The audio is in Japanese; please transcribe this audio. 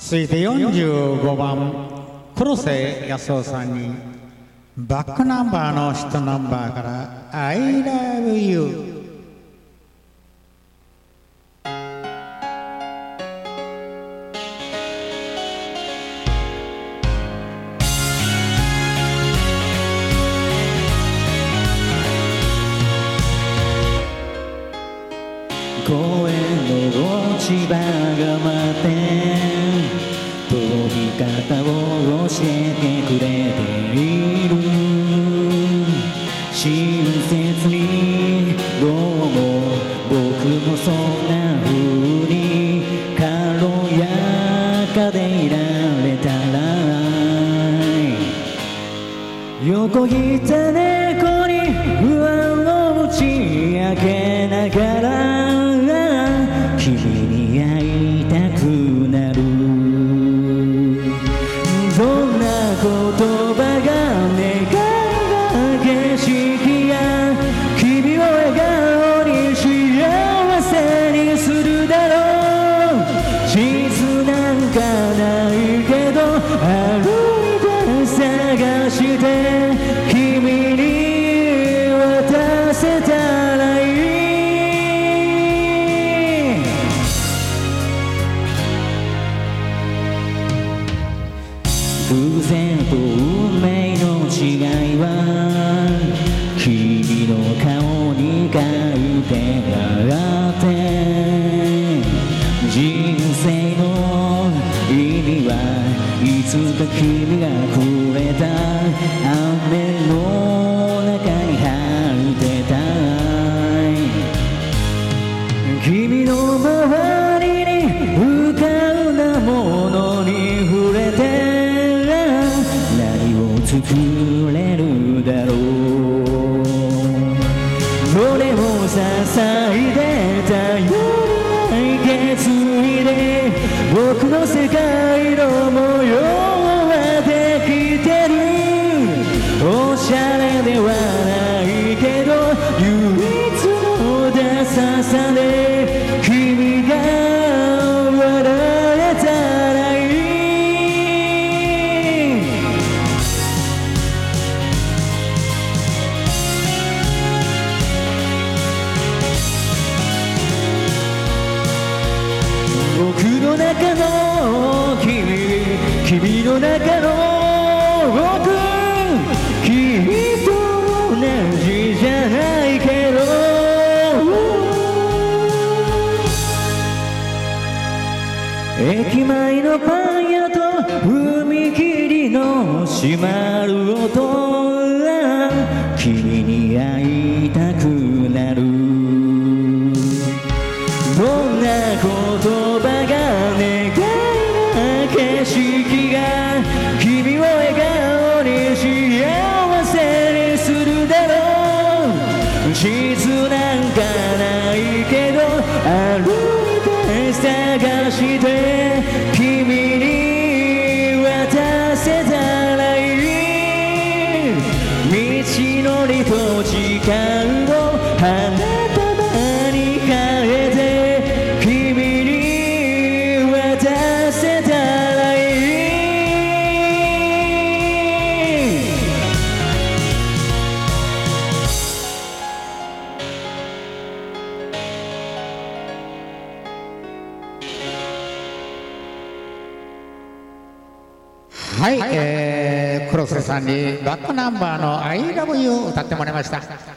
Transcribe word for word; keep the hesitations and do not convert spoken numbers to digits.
続いてよんじゅうごばん黒瀬康夫さんにバックナンバーのヒットナンバーから「I love you」。 公園の落ち葉が待って飛び方を教えてくれている。親切にどうも僕もそんな風に軽やかでいられたら横切った猫に不安を打ち明けながら君に会いたくなる。どんな言葉が願う景色や君を笑顔に幸せにするだろう。地図なんかないけど歩いて探して君に渡せたらいい。偶然と運命の違いは君の顔に書いてあって人生の意味はいつか君がくれた雨の中に入ってたい。君の周りに浮かんだものに触れて作れるだろう。俺を支えてたような決意で僕の世界の模様はできてる。おしゃれではないけど唯一のダサさで君が笑えたらいい。僕の中の君、君の中の僕、君と同じじゃないけど駅前のパン屋と踏切の閉まる音、君に会いたくなる。どんな言葉が願いな景色が君を笑顔に幸せにするだろう。地図なんかないけど歩いて探して君に渡せたらいい。道のりと時間を花束に変えて君に渡せたらいい。 はい、えー、黒瀬さんにバックナンバーの「I love you」を歌ってもらいました。